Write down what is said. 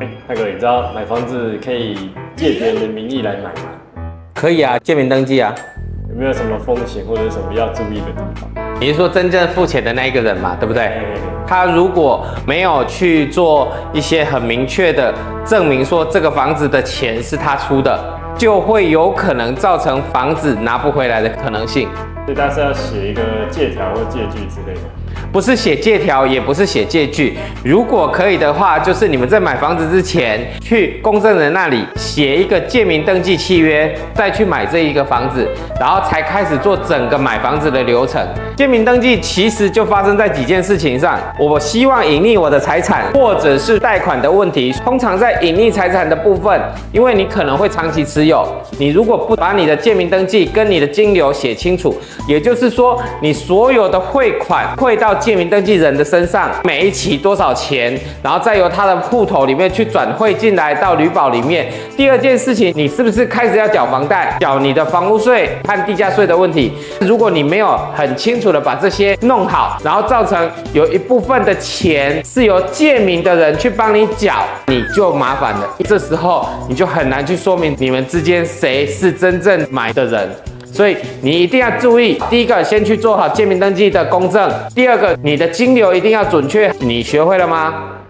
那个你知道买房子可以借别人的名义来买吗？ 可以啊，借名登记啊。 有没有什么风险或者什么要注意的地方？ 你是说真正付钱的那一个人嘛，对不对？他如果没有去做一些很明确的证明说这个房子的钱是他出的，就会有可能造成房子拿不回来的可能性。 所以他是要写一个借条或借据之类的。 不是写借条，也不是写借据。如果可以的话，就是你们在买房子之前，去公证人那里写一个借名登记契约，再去买这一个房子，然后才开始做整个买房子的流程。借名登记其实就发生在几件事情上。我希望隐匿我的财产，或者是贷款的问题。通常在隐匿财产的部分，因为你可能会长期持有，你如果不把你的借名登记跟你的金流写清楚，也就是说，你所有的汇款汇到借名登记人的身上，每一期多少钱，然后再由他的户头里面去转汇进来到旅保里面。第二件事情，你是不是开始要缴房贷、缴你的房屋税和地价税的问题？如果你没有很清楚的把这些弄好，然后造成有一部分的钱是由借名的人去帮你缴，你就麻烦了。这时候你就很难去说明你们之间谁是真正买的人。所以你一定要注意，第一个先去做好借名登记的公证，第二个你的金流一定要准确。你学会了吗？